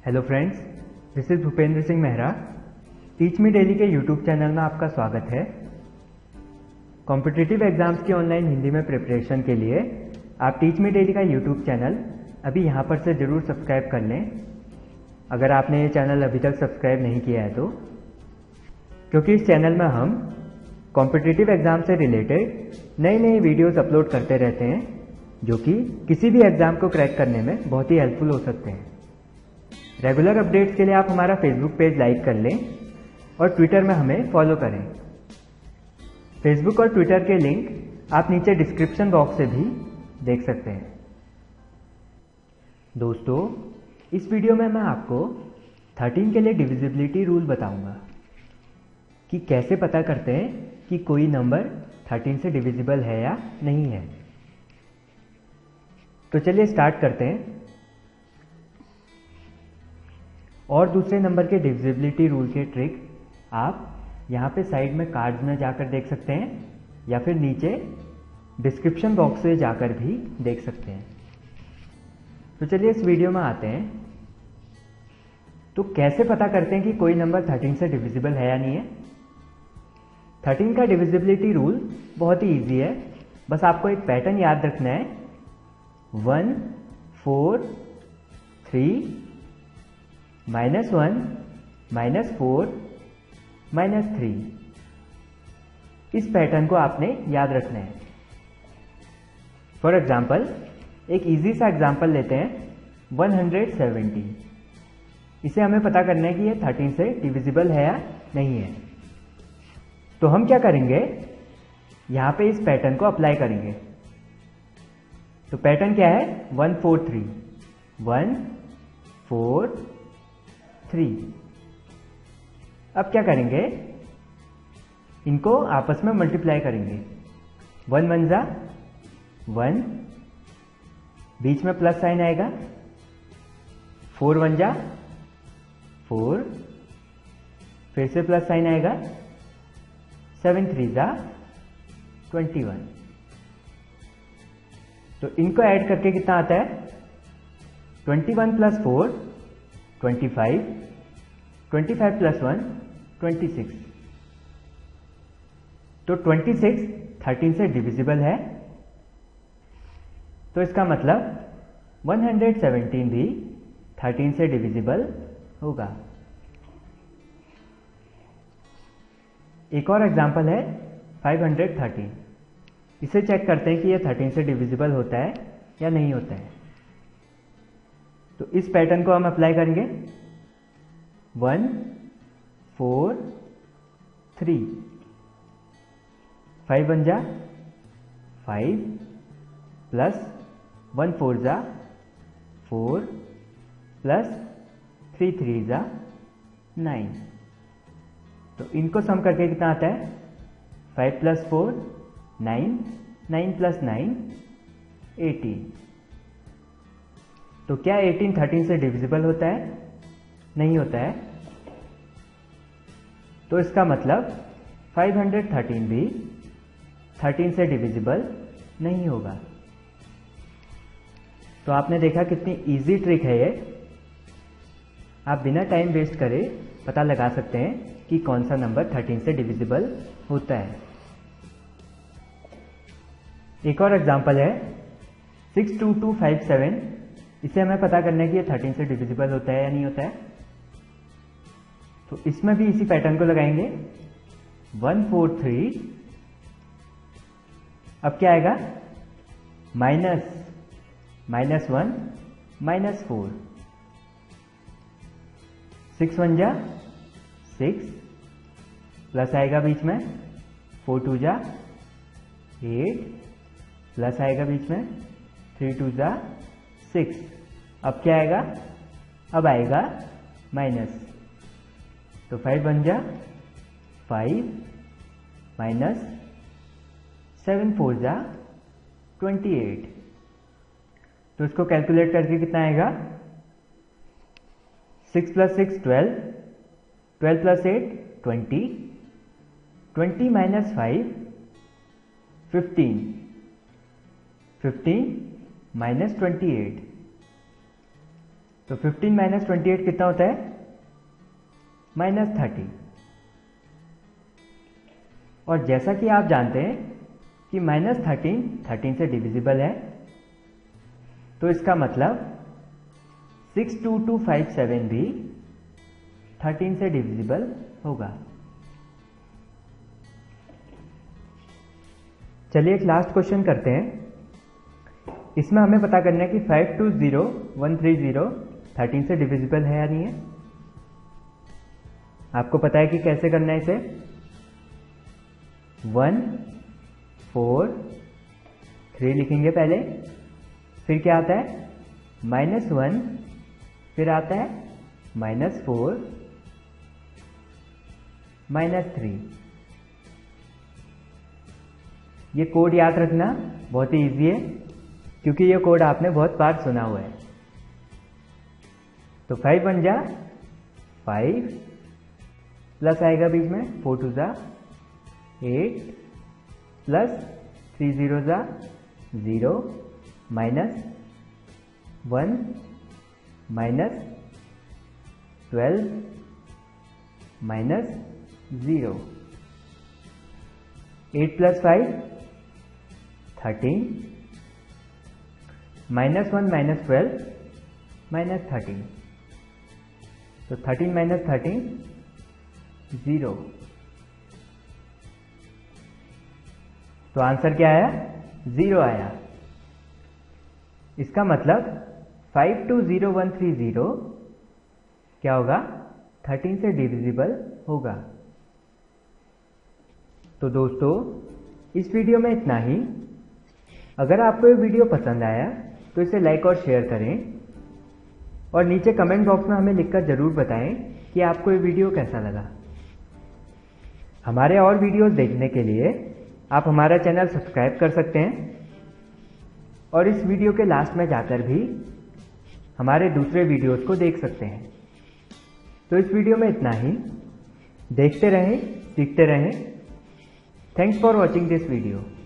Hello friends, this is Bhupendra Singh Mehra. Teach me daily के YouTube channel में आपका स्वागत है। कॉम्पिटिटिव एग्जाम्स की ऑनलाइन हिंदी में प्रिपरेशन के लिए आप टीच मी डेली का यूट्यूब चैनल अभी यहाँ पर से ज़रूर सब्सक्राइब कर लें, अगर आपने ये चैनल अभी तक सब्सक्राइब नहीं किया है तो, क्योंकि इस चैनल में हम कॉम्पिटिटिव एग्जाम से रिलेटेड नई नई वीडियोस अपलोड करते रहते हैं, जो कि किसी भी एग्जाम को क्रैक करने में बहुत ही हेल्पफुल हो सकते हैं। रेगुलर अपडेट्स के लिए आप हमारा फेसबुक पेज लाइक कर लें और ट्विटर में हमें फॉलो करें। फेसबुक और ट्विटर के लिंक आप नीचे डिस्क्रिप्शन बॉक्स से भी देख सकते हैं। दोस्तों, इस वीडियो में मैं आपको 13 के लिए डिविजिबिलिटी रूल बताऊंगा कि कैसे पता करते हैं कि कोई नंबर 13 से डिविजिबल है या नहीं है। तो चलिए स्टार्ट करते हैं। और दूसरे नंबर के डिविजिबिलिटी रूल के ट्रिक आप यहाँ पे साइड में कार्ड्स में जाकर देख सकते हैं या फिर नीचे डिस्क्रिप्शन बॉक्स से जाकर भी देख सकते हैं। तो चलिए इस वीडियो में आते हैं। तो कैसे पता करते हैं कि कोई नंबर 13 से डिविजिबल है या नहीं है। 13 का डिविजिबिलिटी रूल बहुत ही ईजी है, बस आपको एक पैटर्न याद रखना है। 1 4 3 -1 -4 -3, इस पैटर्न को आपने याद रखना है। फॉर एग्जाम्पल, एक इजी सा एग्जाम्पल लेते हैं 170। इसे हमें पता करना है कि ये 13 से डिविजिबल है या नहीं है। तो हम क्या करेंगे, यहां पे इस पैटर्न को अप्लाई करेंगे। तो पैटर्न क्या है, 1 4 3 1 4 3। अब क्या करेंगे, इनको आपस में मल्टीप्लाई करेंगे। 1 1 जा 1, बीच में प्लस साइन आएगा। 4 1 जा 4, फिर से प्लस साइन आएगा। 7 3 जा 21। तो इनको ऐड करके कितना आता है, 21 + 4 25, 25 + 1 26। तो 26 13 से डिविजिबल है। तो इसका मतलब 117 भी 13 से डिविजिबल होगा। एक और एग्जांपल है 513। इसे चेक करते हैं कि यह 13 से डिविजिबल होता है या नहीं होता है। तो इस पैटर्न को हम अप्लाई करेंगे। 1 4 3, 5 1 जा 5, प्लस 1 4 जा 4, प्लस 3 3 जा 9। तो इनको सम करके कितना आता है, 5 + 4 9, 9 + 9 18। तो क्या 18 13 से डिविजिबल होता है? नहीं होता है। तो इसका मतलब 513 भी 13 से डिविजिबल नहीं होगा। तो आपने देखा कितनी इजी ट्रिक है ये। आप बिना टाइम वेस्ट करे पता लगा सकते हैं कि कौन सा नंबर 13 से डिविजिबल होता है। एक और एग्जांपल है 62257। इसे हमें पता करना है कि ये 13 से डिविजिबल होता है या नहीं होता है। तो इसमें भी इसी पैटर्न को लगाएंगे। 1 4 3, अब क्या आएगा, -1 -4, 6 1 जा 6, प्लस आएगा बीच में। 4 2 जा 8, प्लस आएगा बीच में। 3 2 जा 6। अब क्या आएगा, अब आएगा माइनस। तो 5 1 जा 5, -7 4 जा 28। तो इसको कैलकुलेट करके कितना आएगा, 6 + 6 12, 12 + 8 20, 20 - 5 15, 15 - 28। तो 15 माइनस 28 कितना होता है? -30। और जैसा कि आप जानते हैं कि -13 13 से डिविजिबल है, तो इसका मतलब 62257 भी 13 से डिविजिबल होगा। चलिए एक लास्ट क्वेश्चन करते हैं। इसमें हमें पता करना है कि 520130 13 से डिविजिबल है या नहीं है। आपको पता है कि कैसे करना है इसे। 1 4 3 लिखेंगे पहले, फिर क्या आता है -1, फिर आता है -4 -3। ये कोड याद रखना बहुत ही इजी है, क्योंकि ये कोड आपने बहुत बार सुना हुआ है। तो 5 1 जा 5, प्लस आएगा बीच में 4 2 जा 8, प्लस 3 0 जा 0, -1 -12 -0। 8 + 5 13, -1 -12 -13। तो 13 - 13 0। तो आंसर क्या आया? 0 आया। इसका मतलब 520130 क्या होगा? 13 से डिविजिबल होगा। तो दोस्तों इस वीडियो में इतना ही। अगर आपको ये वीडियो पसंद आया तो इसे लाइक और शेयर करें, और नीचे कमेंट बॉक्स में हमें लिखकर जरूर बताएं कि आपको ये वीडियो कैसा लगा। हमारे और वीडियोस देखने के लिए आप हमारा चैनल सब्सक्राइब कर सकते हैं, और इस वीडियो के लास्ट में जाकर भी हमारे दूसरे वीडियोस को देख सकते हैं। तो इस वीडियो में इतना ही। देखते रहें, सीखते रहें। Thanks for watching this video.